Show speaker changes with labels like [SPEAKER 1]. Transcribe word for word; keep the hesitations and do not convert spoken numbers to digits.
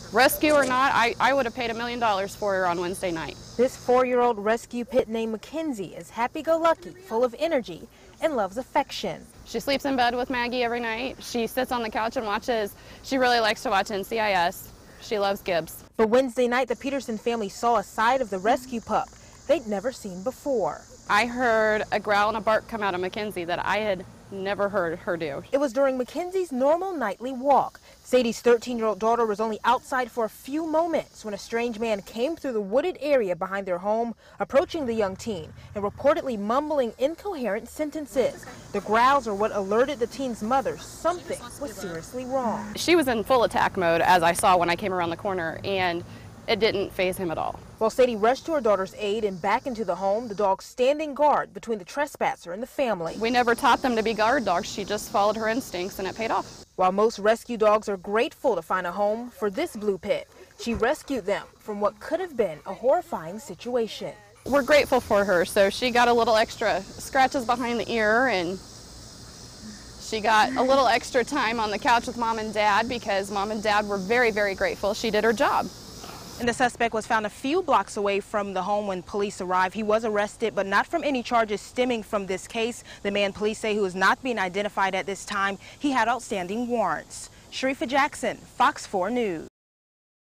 [SPEAKER 1] Rescue or not, I, I would have paid a million dollars for her on Wednesday night.
[SPEAKER 2] This four-year-old rescue pit named Mackenzie is happy-go-lucky, full of energy, and loves affection.
[SPEAKER 1] She sleeps in bed with Maggie every night. She sits on the couch and watches. She really likes to watch N C I S. She loves Gibbs.
[SPEAKER 2] But Wednesday night, the Peterson family saw a side of the rescue pup they'd never seen before.
[SPEAKER 1] I heard a growl and a bark come out of Mackenzie that I had never heard her do.
[SPEAKER 2] It was during Mackenzie's normal nightly walk. Sadie's thirteen-year-old daughter was only outside for a few moments when a strange man came through the wooded area behind their home, approaching the young teen and reportedly mumbling incoherent sentences. The growls are what alerted the teen's mother something was seriously wrong.
[SPEAKER 1] She was in full attack mode, as I saw when I came around the corner, and it didn't faze him at all.
[SPEAKER 2] While Sadie rushed to her daughter's aid and back into the home, the dog standing guard between the trespasser and the family.
[SPEAKER 1] We never taught them to be guard dogs. She just followed her instincts, and it paid off.
[SPEAKER 2] While most rescue dogs are grateful to find a home for this blue pit, she rescued them from what could have been a horrifying situation.
[SPEAKER 1] We're grateful for her. So she got a little extra scratches behind the ear, and she got a little extra time on the couch with mom and dad because mom and dad were very, very grateful. She did her job.
[SPEAKER 2] And the suspect was found a few blocks away from the home when police arrived. He was arrested, but not from any charges stemming from this case. The man police say who is not being identified at this time, he had outstanding warrants. Sharifa Jackson, Fox four News.